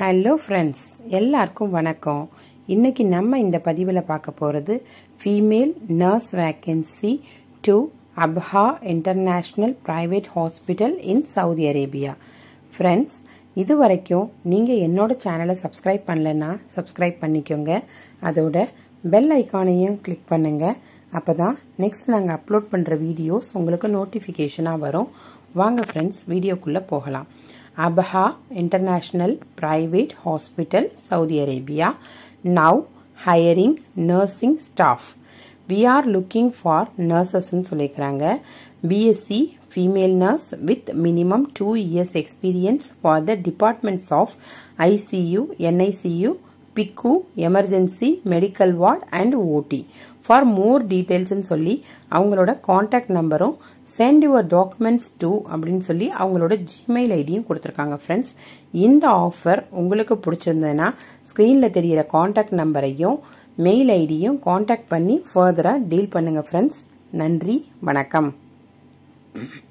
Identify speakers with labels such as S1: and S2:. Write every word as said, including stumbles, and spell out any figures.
S1: Hello friends, எல்லாருக்கும் வணக்கம். இன்னைக்கு நம்ம இந்த பதிவில் பார்க்க போகிறது female nurse vacancy to Abha international private hospital in Saudi Arabia. Friends, இது வரைக்கும் நீங்கள் என்னோட சேனலை சப்ஸ்கிரைப் பண்ணலைன்னா சப்ஸ்கிரைப் பண்ணிக்கோங்க. அதோட பெல் ஐக்கானையும் கிளிக் பண்ணுங்கள். அப்போ தான் நெக்ஸ்ட் நாங்கள் அப்லோட் பண்ணுற வீடியோஸ் உங்களுக்கு நோட்டிஃபிகேஷனாக வரும். வாங்க ஃப்ரெண்ட்ஸ், வீடியோக்குள்ளே போகலாம். Abha International Private Hospital, Saudi Arabia, now hiring nursing staff. We are looking for nurses in சொல்லிக்கிறாங்க. B S c female nurse with minimum two years experience for the departments of I C U, N I C U, P I C U, emergency, medical ward and O T. For more details ன்னு சொல்லி அவங்களோட contact நம்பரும் send your documents to அப்படின்னு சொல்லி அவங்களோட Gmail ஐடியும் கொடுத்துருக்காங்க. Friends, இந்த ஆஃபர் உங்களுக்கு பிடிச்சிருந்ததுன்னா ஸ்க்ரீனில் தெரிகிற கான்டாக்ட் நம்பரையும் மெயில் ஐடியும் கான்டாக்ட் பண்ணி ஃபர்தராக டீல் பண்ணுங்கள். ஃப்ரெண்ட்ஸ், நன்றி, வணக்கம்.